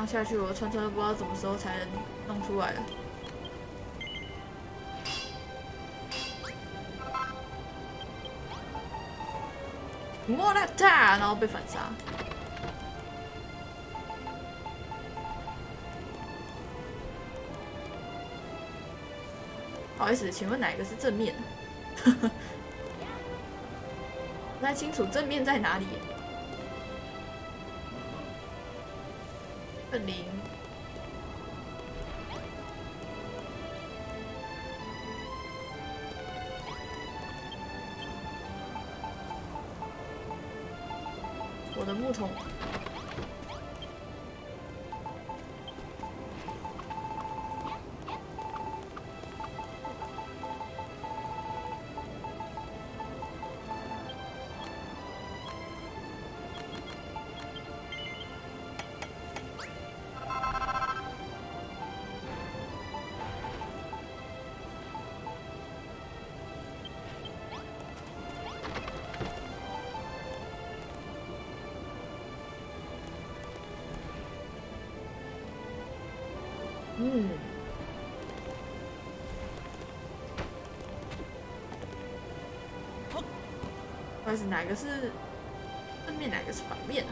样下去，我船都不知道什么时候才能弄出来了。莫拉塔，然后被反杀。不好意思，请问哪一个是正面？不太清楚正面在哪里。0。我的木桶。不好意思，哪个是正面，哪个是反面啊？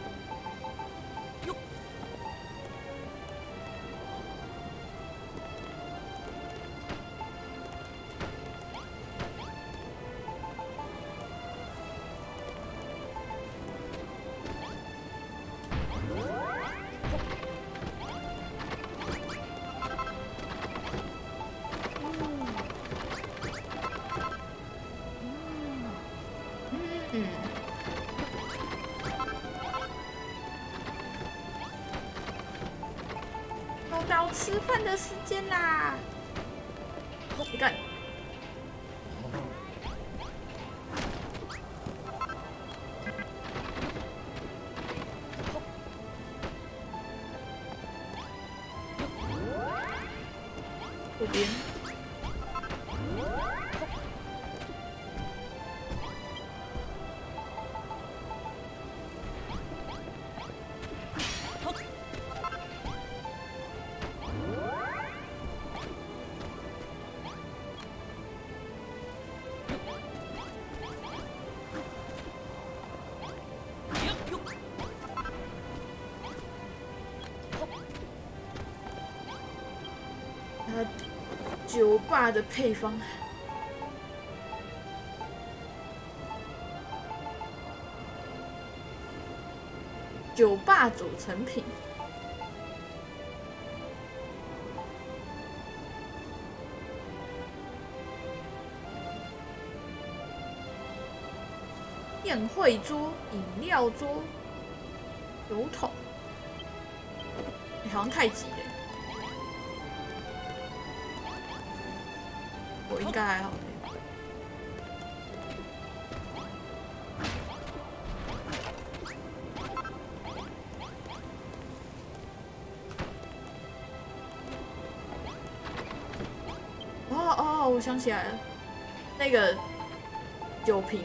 到吃饭的时间啦！你看，这边。酒吧的配方，酒吧组成品。宴会桌、饮料桌、油桶，好像太挤了。我应该还好。哦，我想起来了，那个酒瓶。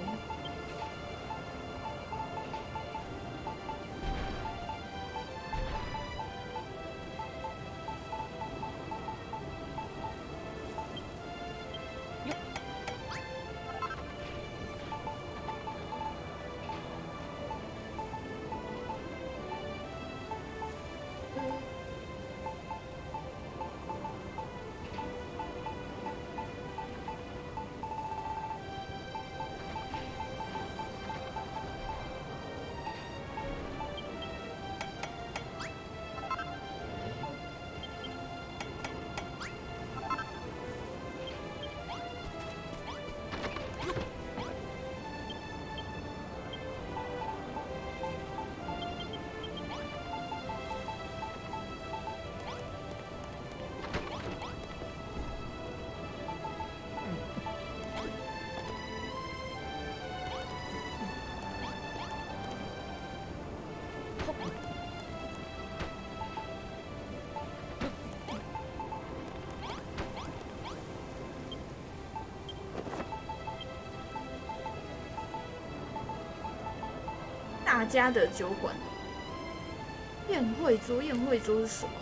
大家的酒馆， 宴会桌，宴会桌是什么？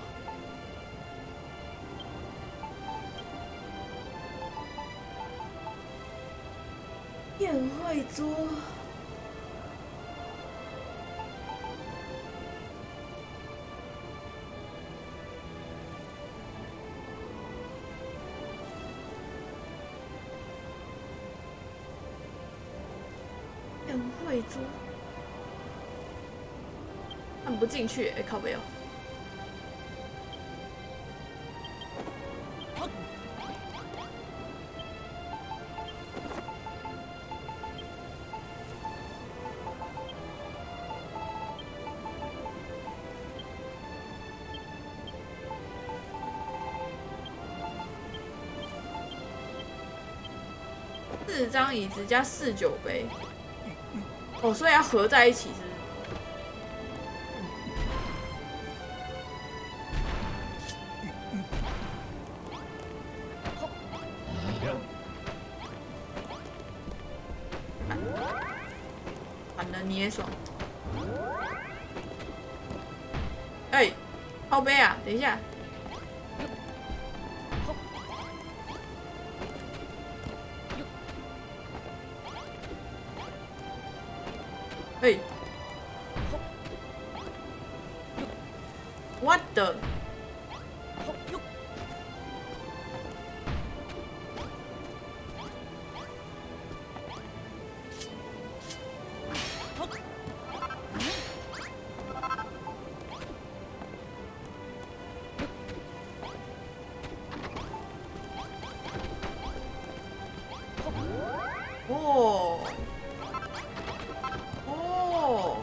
宴会桌。宴会桌。按不进去，哎，靠北哦。4张椅子加4酒杯，哦，所以要合在一起是不是？反了你也爽。哎，靠杯啊！等一下。哎 ，What the？ 哦哦，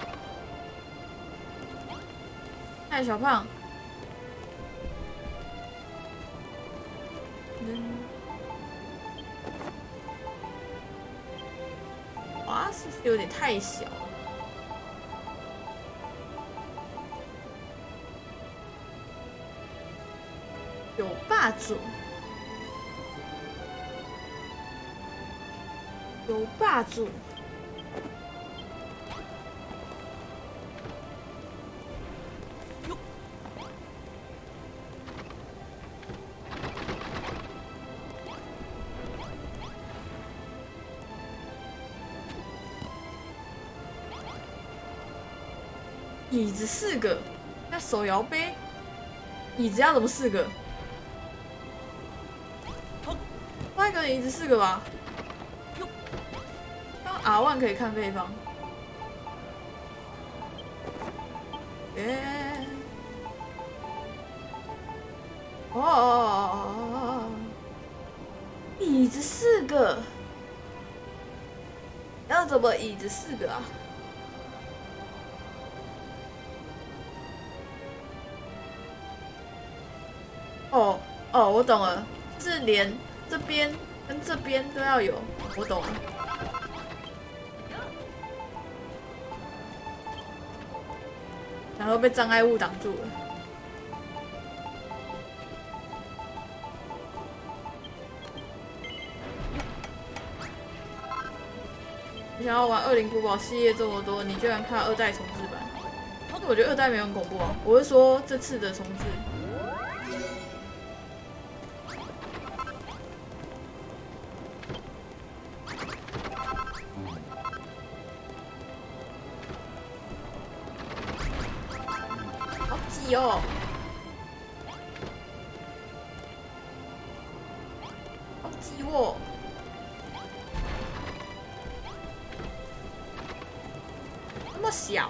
哎，小胖，哇，是不是有点太小？有霸主，有霸主。椅子4个，那手摇杯，椅子要怎么4个？换一个椅子4个吧。刚 R1 可以看配方。耶！哦，椅子4个，要怎么椅子4个啊？哦哦，我懂了，是连这边跟这边都要有，我懂了。然后被障碍物挡住了。我想要玩《恶灵古堡》系列这么多，你居然看2代重置版？我觉得2代没有很恐怖啊，我是说这次的重置。好挤哦！好挤哦！那么小，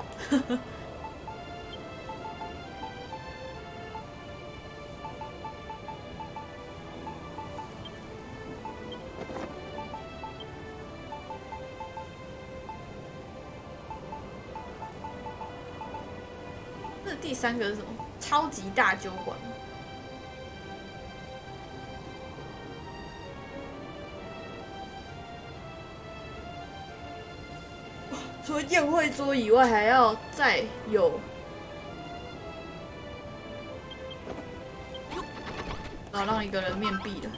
这第3个是什么？超级大酒馆。除了宴会桌以外，还要再有，然后让一个人面壁的。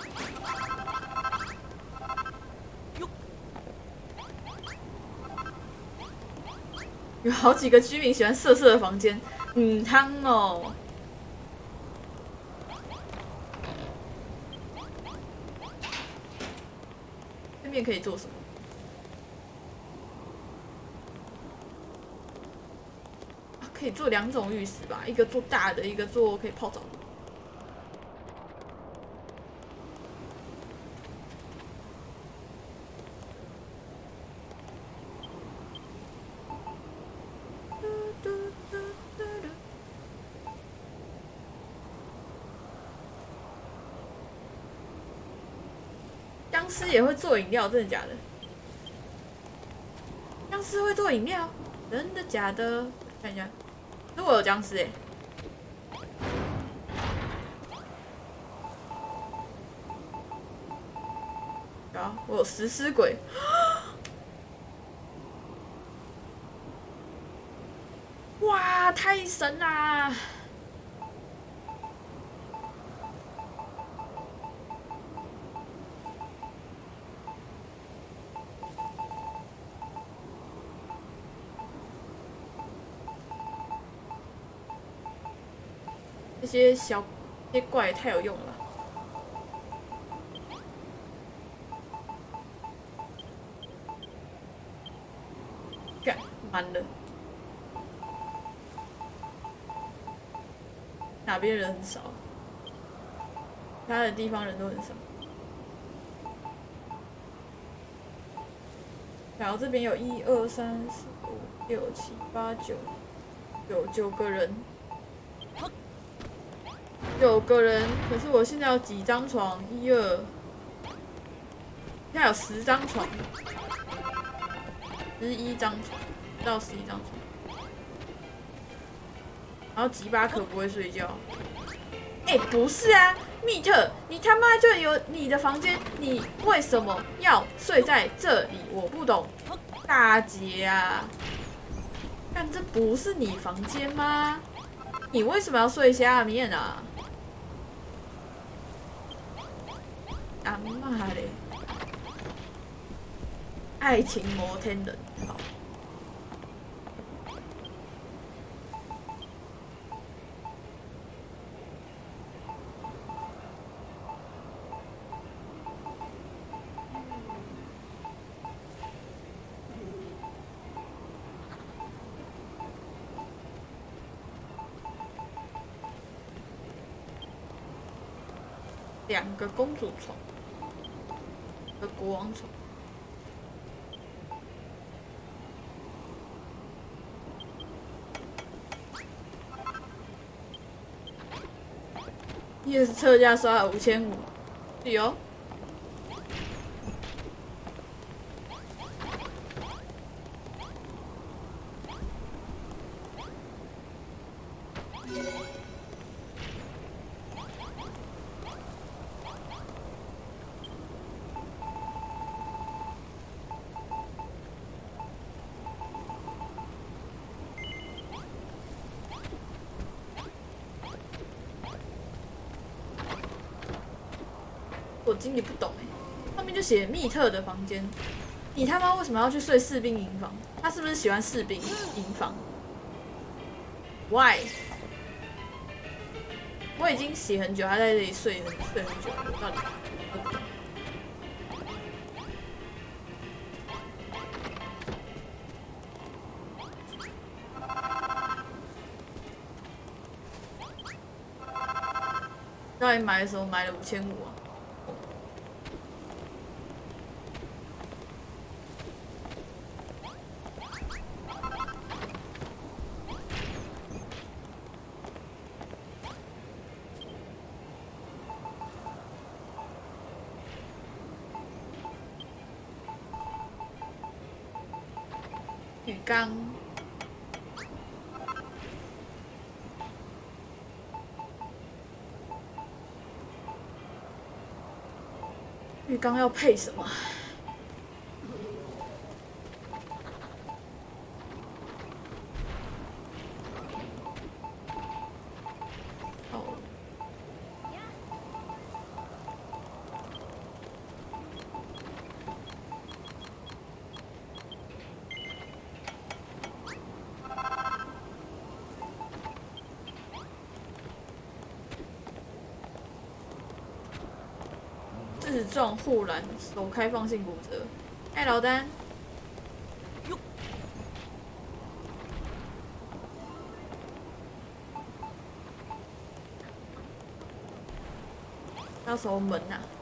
好几个居民喜欢色色的房间，汤哦。对面可以做什么？可以做2种浴室吧，一个做大的，一个做可以泡澡的。僵尸也会做饮料，真的假的？僵尸会做饮料，真的假的？看一下，如果有僵尸啊，我有食尸鬼。哇，太神啦！这些怪也太有用了吧！干，满了。哪边人很少？其他的地方人都很少。然后这边有1、2、3、4、5、6、7、8、9个人，9个人。可是我现在有几张床？1、2，现在有10张床，11张床到11张床。然后吉巴可不会睡觉。不是啊，密特，你他妈就有你的房间，你为什么要睡在这里？我不懂，大姐啊，但这不是你房间吗？你为什么要睡下面啊？啊妈嘞！爱情摩天人，好。2个公主床，1个国王床。PS 特价刷了5500，是哦。我经理不懂上面就写密特的房间，你他妈为什么要去睡士兵营房？他是不是喜欢士兵营房 ？Why？ 我已经写很久，他在这里睡很久了，我到底？到底买的时候买了5500啊？浴缸，浴缸要配什么？ 自撞护栏，手开放性骨折。哎，老丹，要守门呐、啊。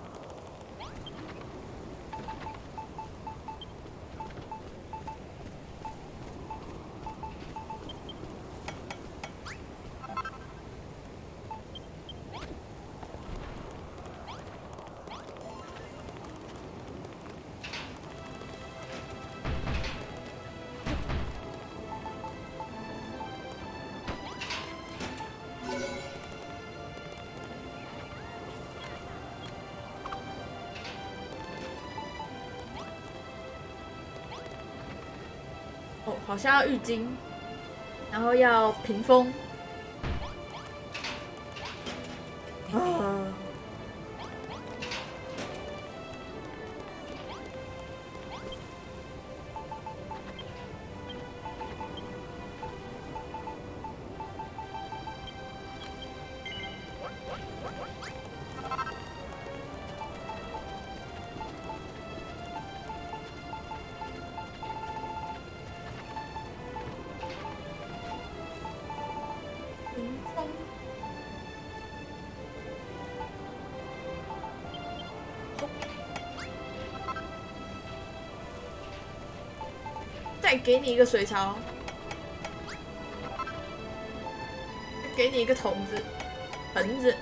哦，好像要浴巾，然后要屏风。啊！屏风。再给你一个水槽，再给你一个桶子、盆子。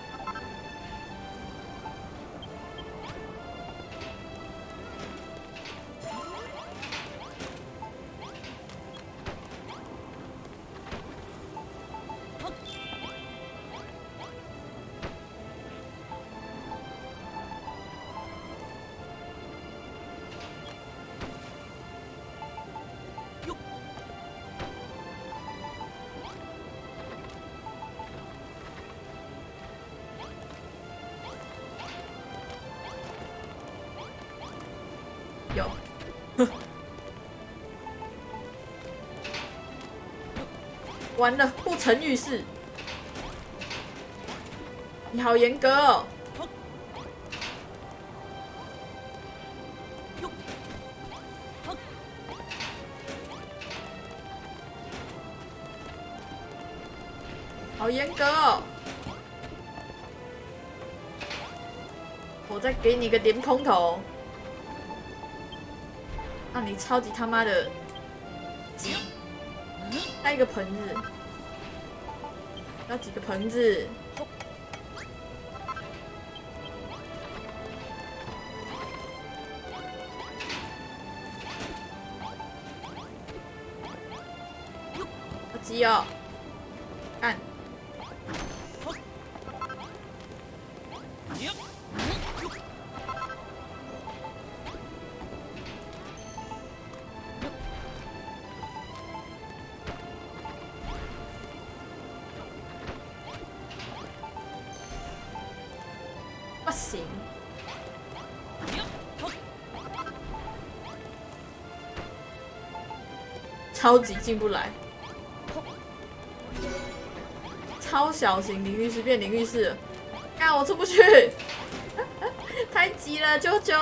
有，完了，不成浴室。你好严格哦。好严格哦。我再给你个莲蓬头。让你超级他妈的急！带一个盆子，要几个盆子？好急哦！干！不行，超级进不来。超小型淋浴室变淋浴室了，干我出不去，太急了，舅舅。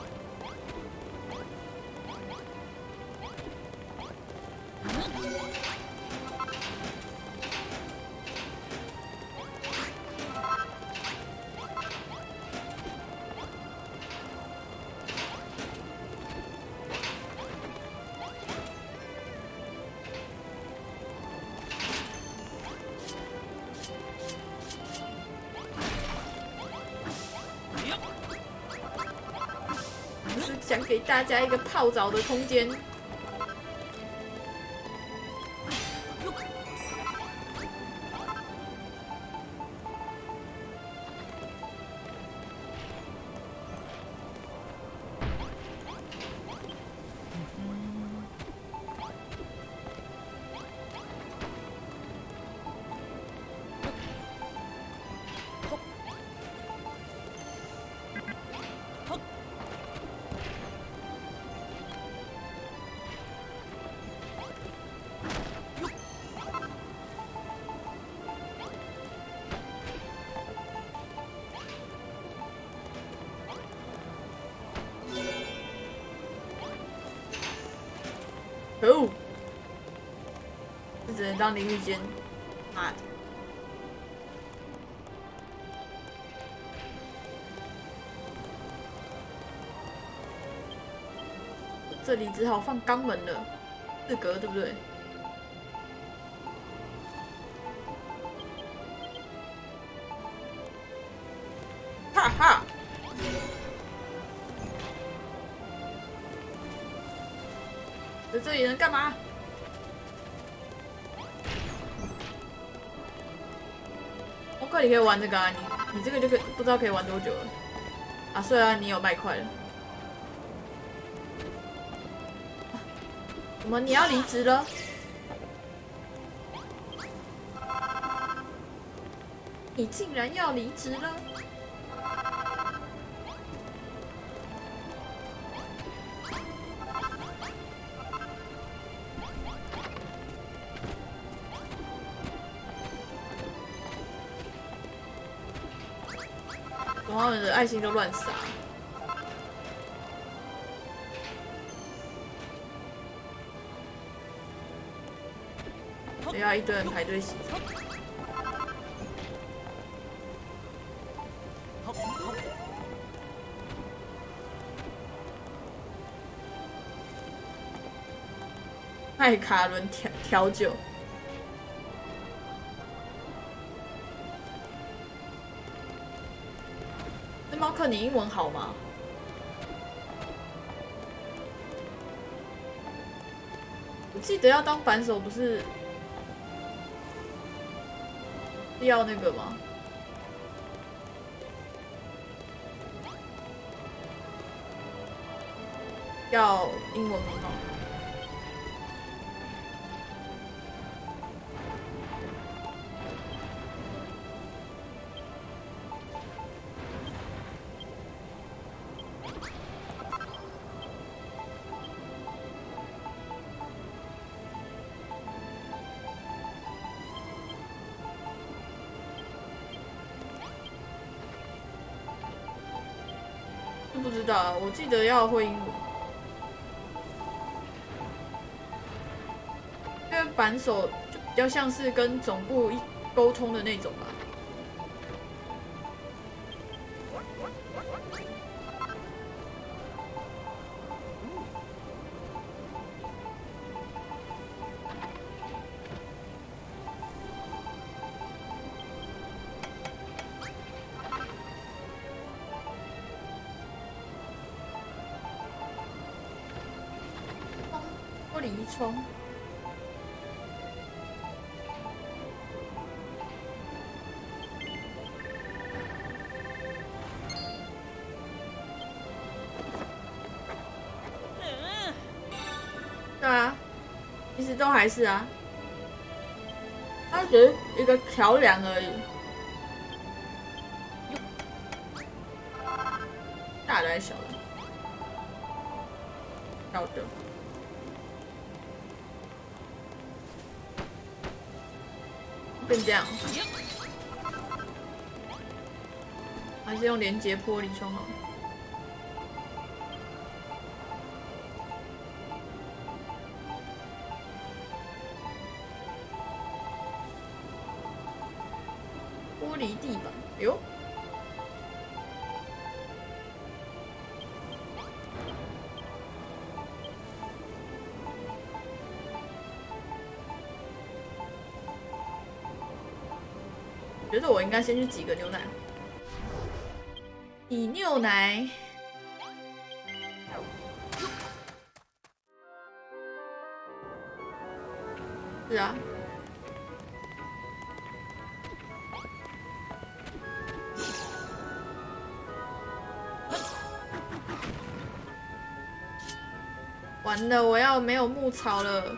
想给大家一个泡澡的空间。 当淋浴间。妈的！这里只好放肛门了，4格对不对？哈哈！在这里能干嘛？我快，你可以玩这个啊！你这个就可以不知道可以玩多久了啊！虽然你有麦块了。怎么你要离职了？你竟然要离职了！他们的爱心都乱撒。等下一堆人排队洗澡。麦卡伦调酒。那猫克，你英文好吗？我记得要当扳手不是要那个吗？要英文很好。不知道，我记得要会英文，因为扳手就比较像是跟总部沟通的那种吧。玻璃窗。对啊，其实都还是啊，它只是一个桥梁而已。大的还是小的？小的。变这样，还是用连接玻璃窗好了。玻璃地板，哟。觉得我应该先去挤个牛奶，挤牛奶。是啊。完了，我要没有牧草了。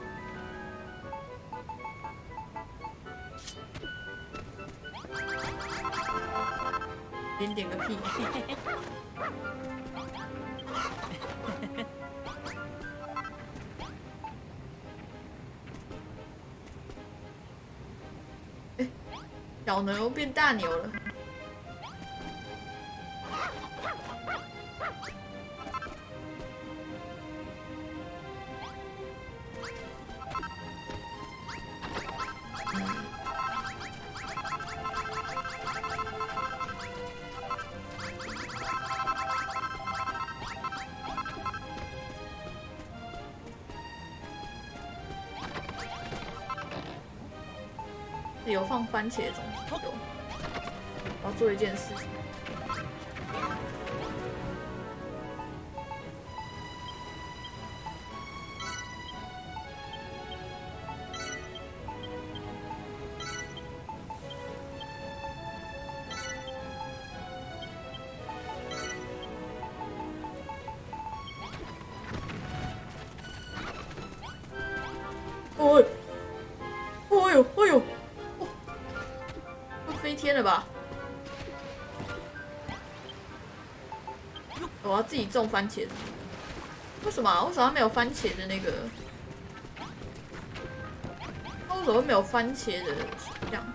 点个屁！哎，小牛变大牛了。 有放番茄种子有。我要做一件事情。哦，哎呦，哎呦，哦，要飞天了吧？我要自己种番茄。为什么啊？为什么没有番茄的那个？它为什么会没有番茄的这样？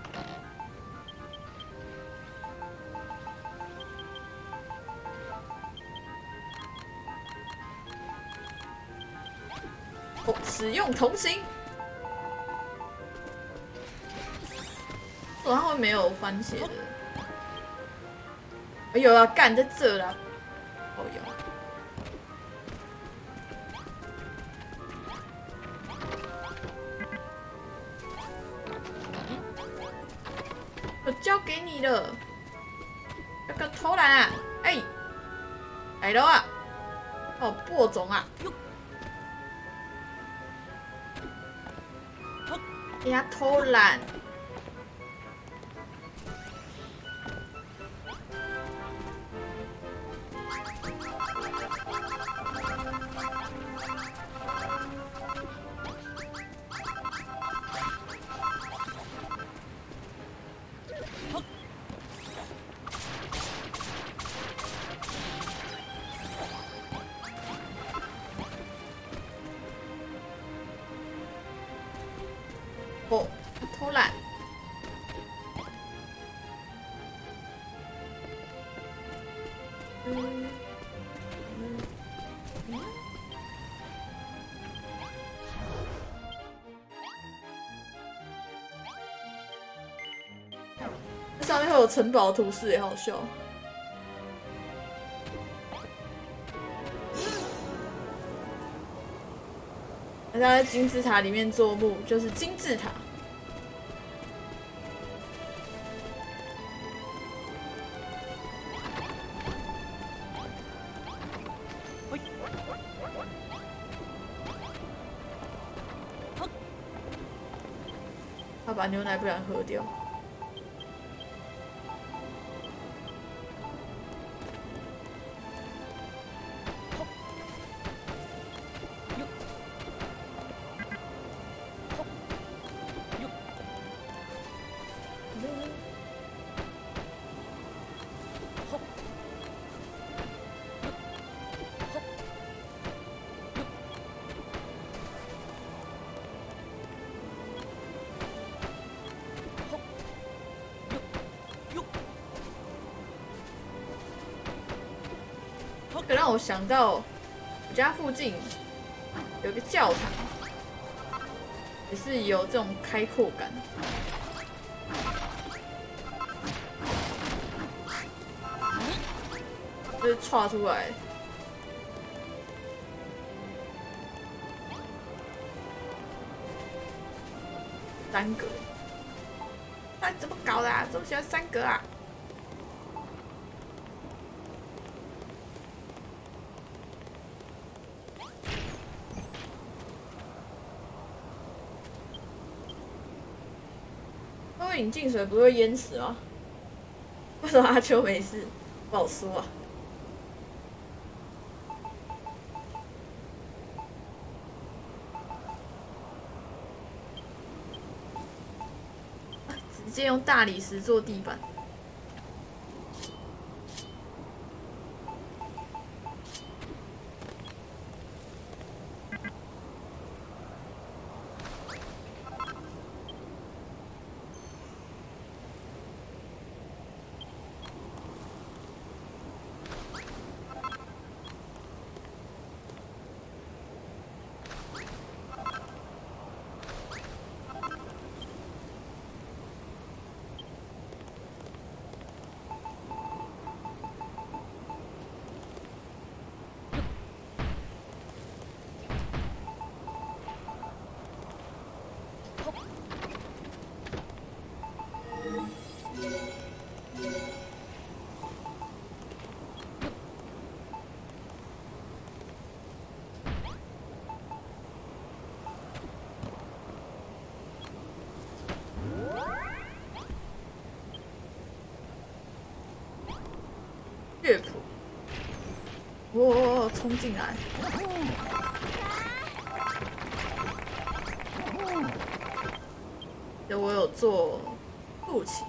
哦，使用同行。它会没有番茄的。哎呦啊，干在这啦！哦有。我交给你了。那个偷懒啊！哎，来了啊！哦，播种啊！给他偷懒。哦，偷懒。上面会有城堡图示，也好笑。他在金字塔里面做墓，就是金字塔。他把牛奶不然喝掉。这让我想到我家附近有个教堂，也是有这种开阔感。就是跨出来，三格，那怎么搞的啊？怎么喜欢三格啊？你进水不会淹死吗？为什么阿秋没事？不好说啊。直接用大理石做地板。 哦，冲进来！我有做肚脐。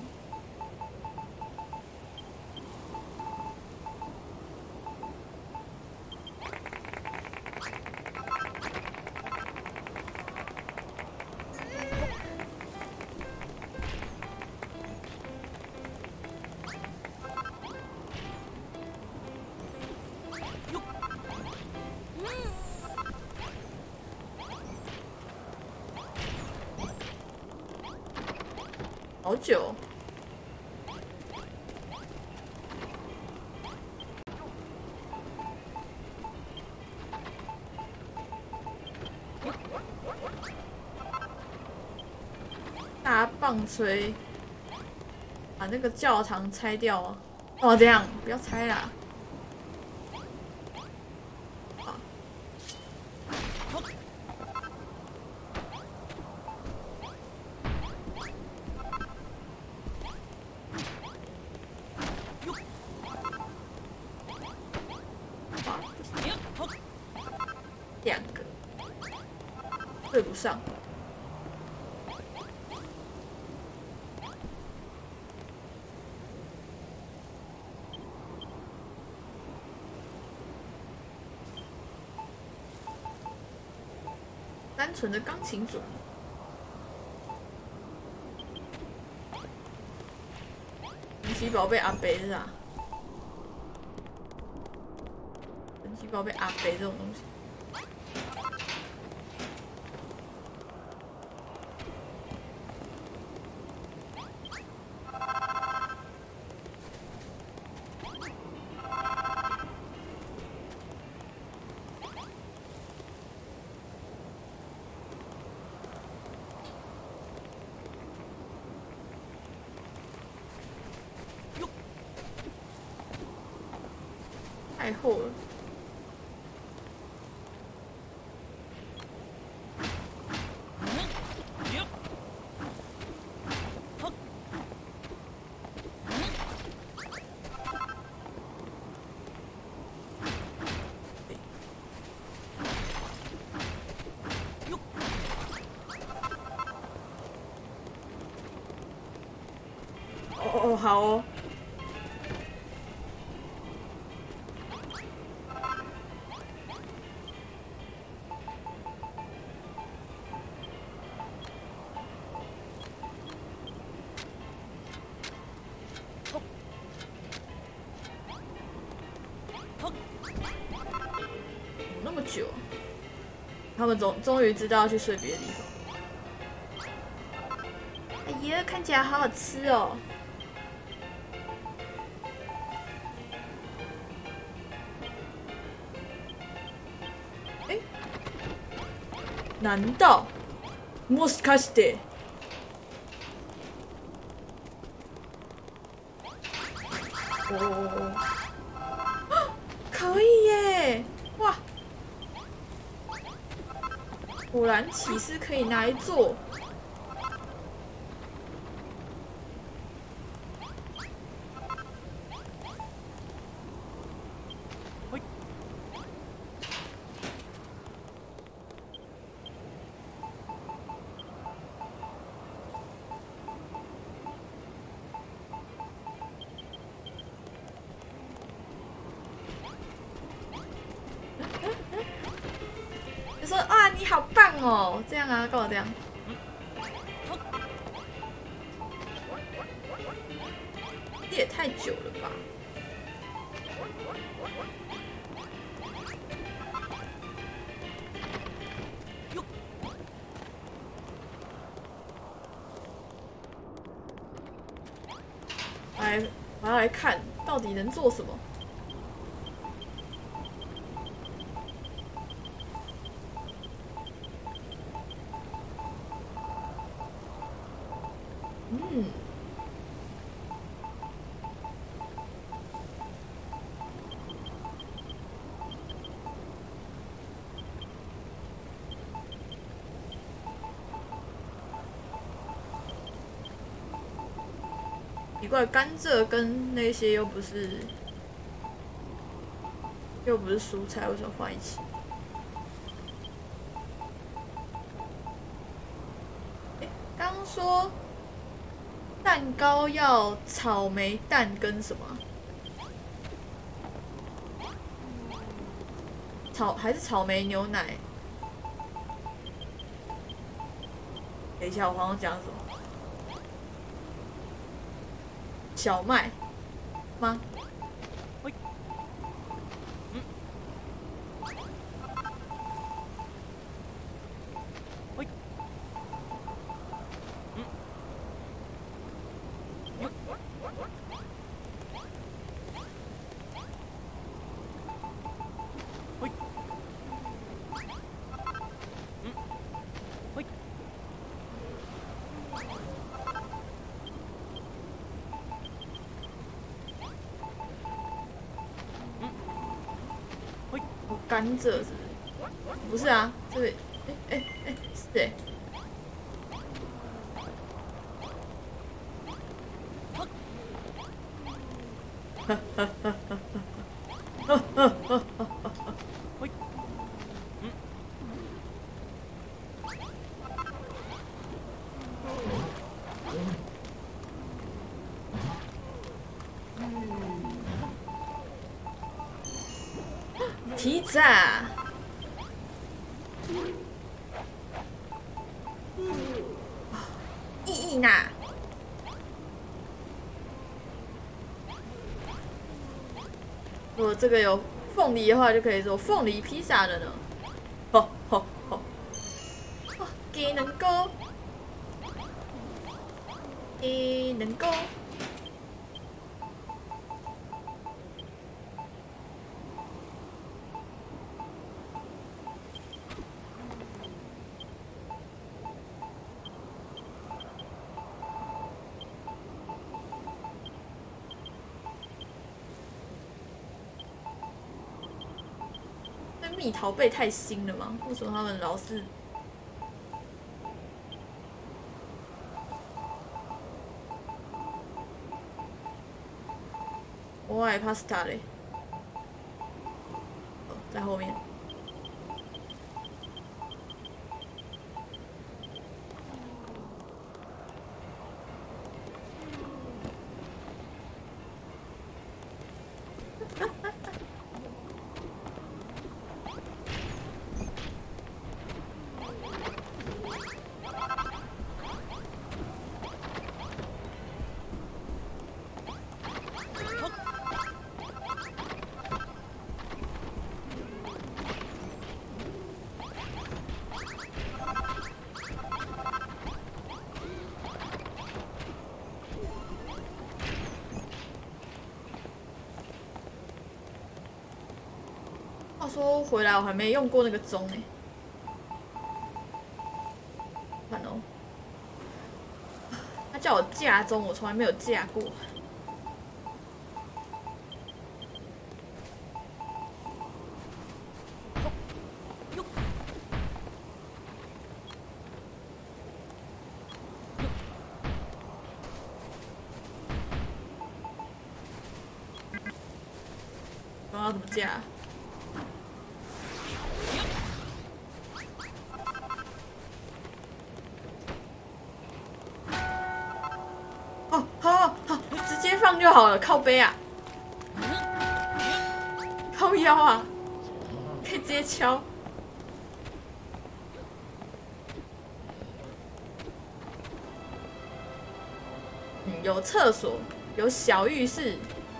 好久。大棒槌，把那个教堂拆掉啊！哦，这样不要拆啦。两个对不上。单纯的钢琴组。神奇宝贝阿北是啥？神奇宝贝阿北这种东西。太厚了。哦，好哦。那么久，他们终于知道要去睡别的地方。哎呀，看起来好好吃哦！哎，难道もしかして？哦，可以耶！哇，果然起司可以拿来做。就说啊，你好棒哦，这样啊，干嘛这样？这也太久了吧？我要来看到底能做什么。嗯，奇怪，甘蔗跟那些又不是又不是蔬菜，为什么放一起？刚刚说蛋糕要草莓蛋跟什么？还是草莓牛奶？等一下，我好像讲什么？小麦吗？甘蔗是不是？不是啊，这个，是哎。提炸。意义呢？如果这个有凤梨的话，就可以做凤梨披萨了呢。吼吼吼！哦，技能高，技能高。蜜桃贝太新了吗？为什么他们老是？我爱 pasta 嘞，哦，在后面。话说回来，我还没用过那个钟哎，看哦，他叫我架钟，我从来没有架过。我要怎么架？哦，好，直接放就好了，靠背啊，靠腰啊，可以直接敲。有厕所，有小浴室。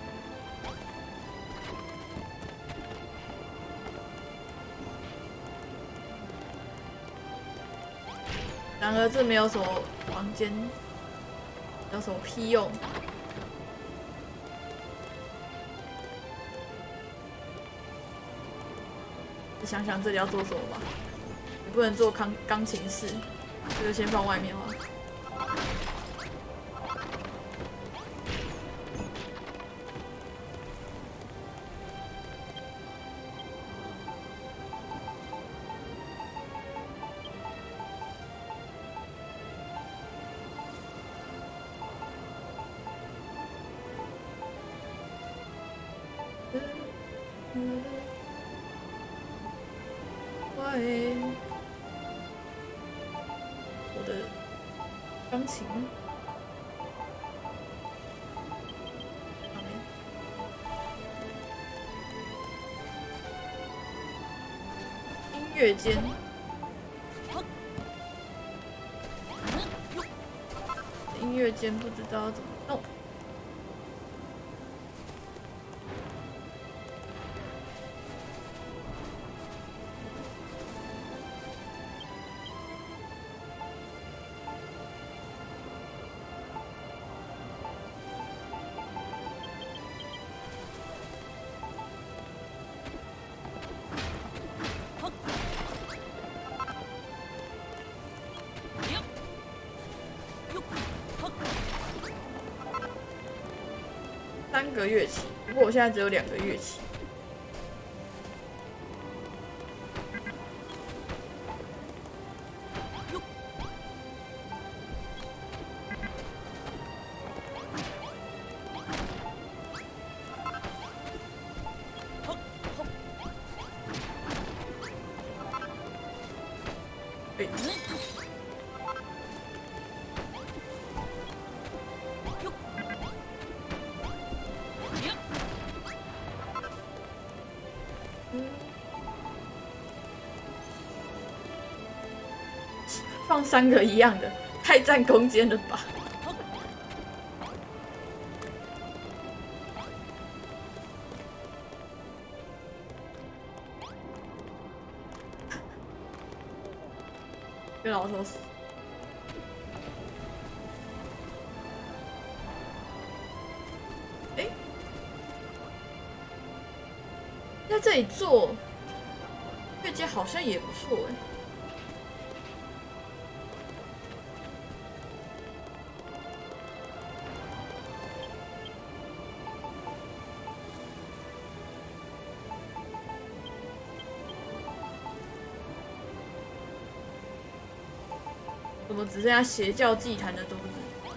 然而这没有什么房间，有什么屁用？想想这里要做什么吧。也不能做钢琴室，这就先放外面好了。 哎，我的钢琴。音乐间，音乐间不知道怎么弄。3个乐器，不过我现在只有2个乐器。对。放3个一样的，太占空间了吧？跟老头死。哎，在这里做乐阶好像也不错哎。怎么只剩下邪教祭坛的桌子？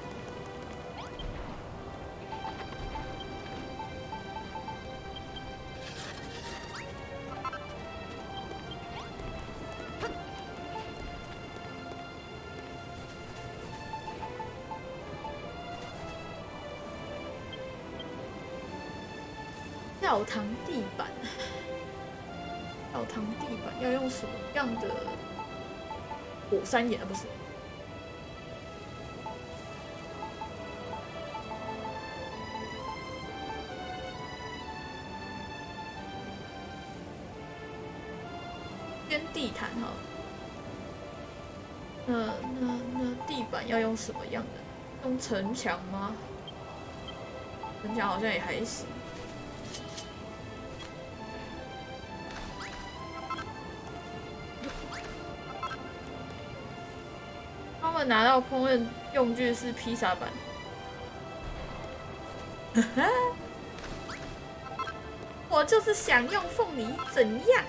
教堂地板，教堂地板要用什么样的火山岩？不是。先地毯哈，那地板要用什么样的？用城墙吗？城墙好像也还行。他们拿到烹饪用具是披萨板。我就是想用凤梨，怎样？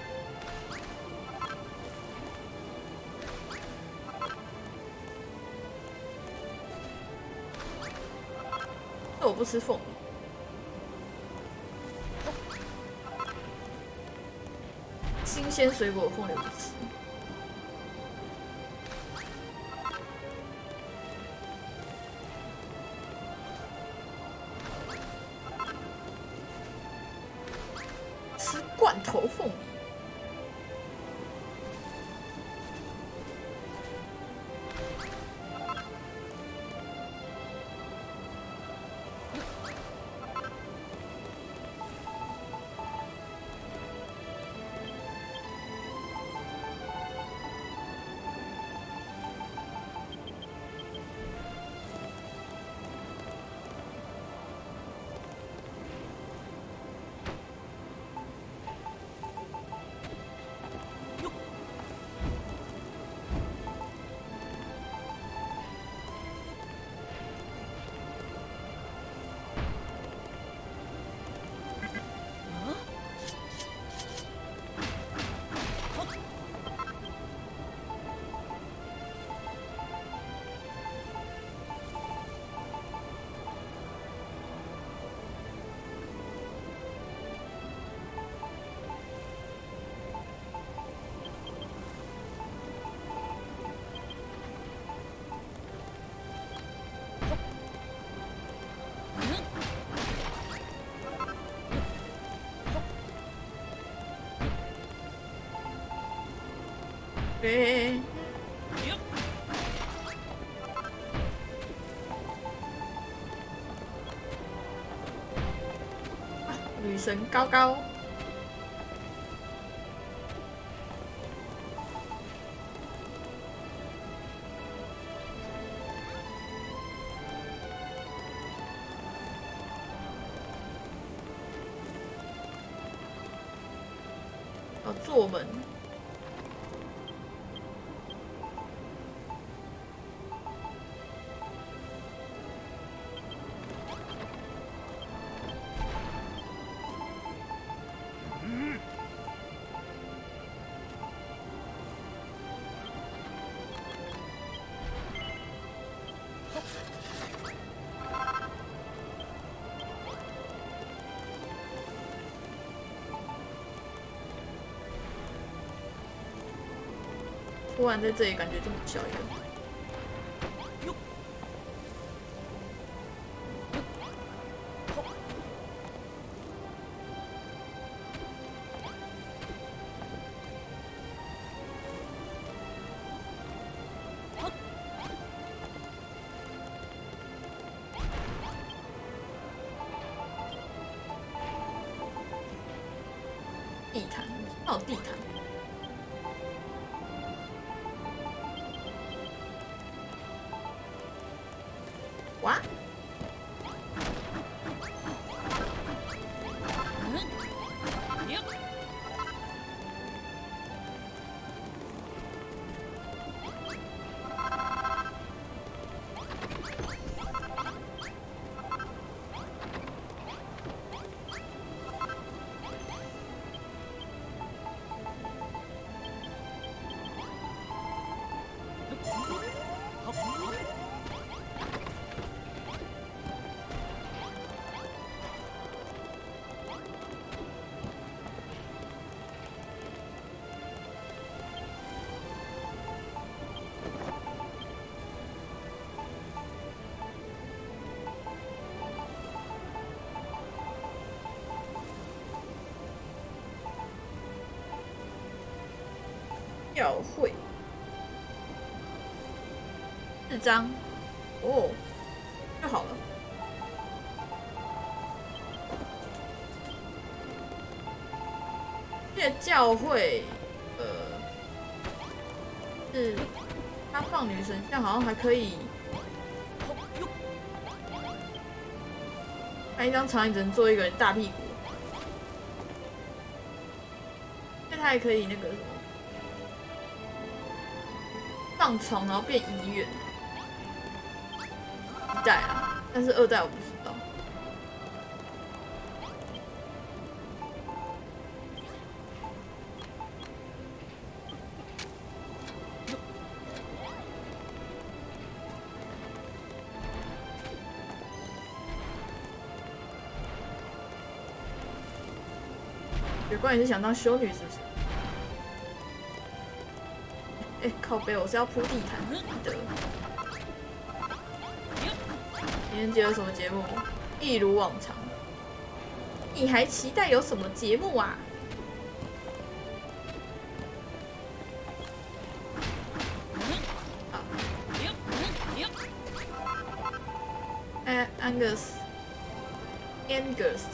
我不吃凤梨。新鲜水果凤梨不吃。吃罐头凤梨。 哎、女神高高。哦，坐门。突然在这里感觉这么小一个。地毯，那有地毯。哇！教会4张哦，就好了。这个教会，是他放女神像，好像还可以。他一张长椅只能坐一个人大屁股，那他还可以那个什么。上床然后变医院，1代啊，但是2代我不知道。雪怪，你是想当修女是不是？哎、欸，靠背，我是要铺地毯的。情人节有什么节目？一如往常。你还期待有什么节目啊？好。Angus。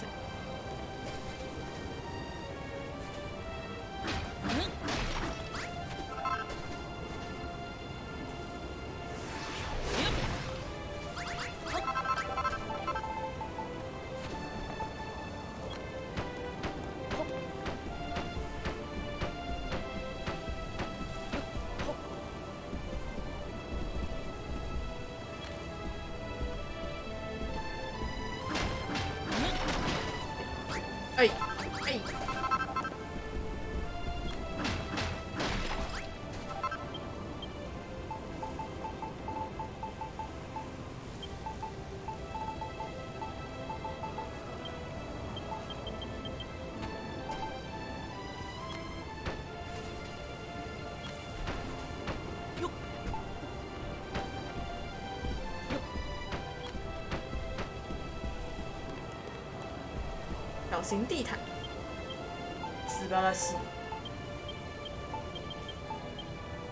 哎哎，小型地毯。斯巴拉西，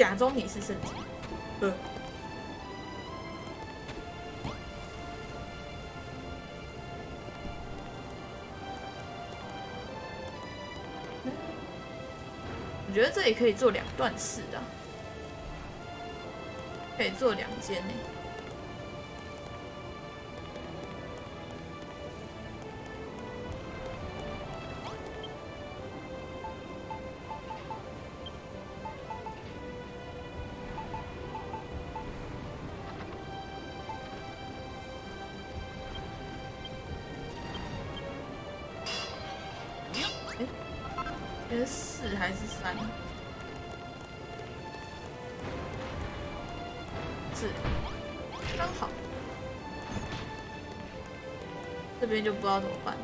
假装你是圣级。我觉得这里可以做2段式的，可以做2间呢。这是4还是3？是，刚好。这边就不知道怎么办。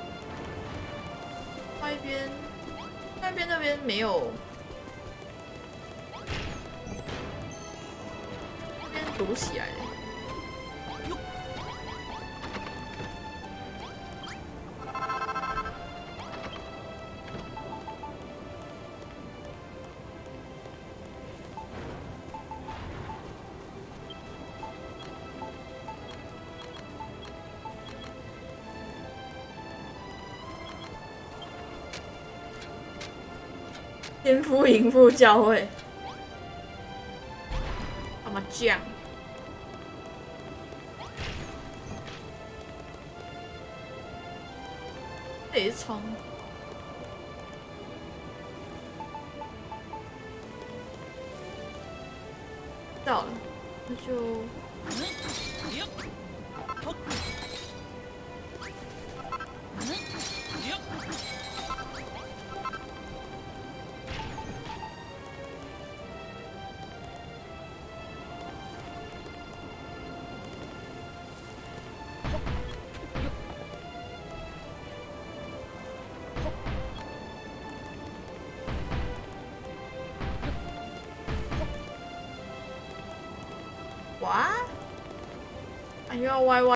另外一边那边没有，那边堵起来了。天赋淫妇教会，干嘛这样？这里是冲，到了，那就。哇！哎呦，歪歪。